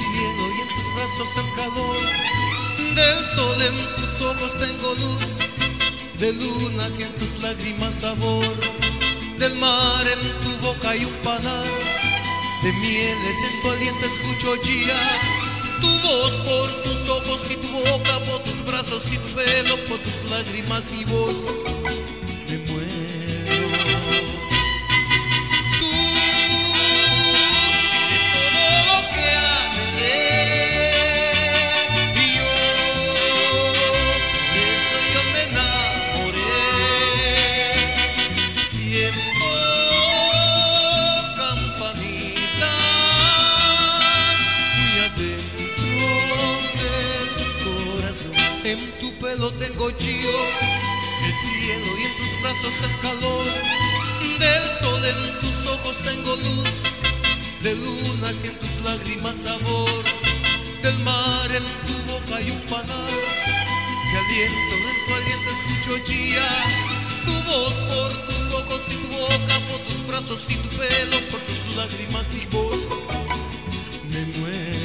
cielo y en tus brazos el calor del sol, en tus ojos tengo luz, de lunas y en tus lágrimas sabor, del mar en tu boca hay un panal, de mieles en tu aliento escucho ya, tu voz por tus ojos y tu boca, por tus brazos y tu pelo, por tus lágrimas y voz, me muero. Tú eres todo lo que anhelé, y de eso yo me enamoré. Siento campanitas muy adentro del corazón. En tu pelo tengo yo el cielo y en tus brazos el calor del sol, en tus ojos tengo luz, de lunas y en tus lágrimas sabor, del mar en tu boca hay un panal, que aliento, en tu aliento escucho ya, tu voz por tus ojos y tu boca, por tus brazos y tu pelo, por tus lágrimas y voz, me muero.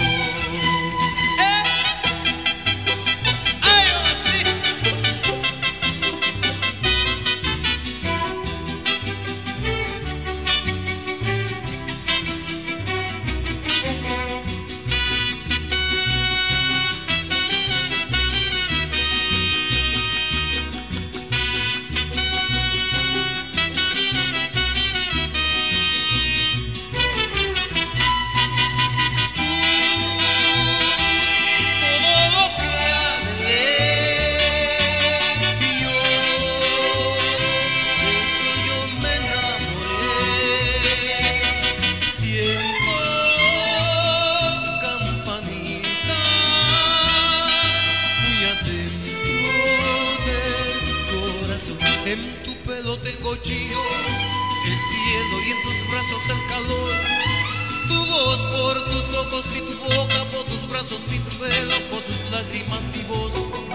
En tu pelo tengo yo el cielo y en tus brazos el calor, tu voz por tus ojos y tu boca, por tus brazos y tu pelo, por tus lágrimas y voz.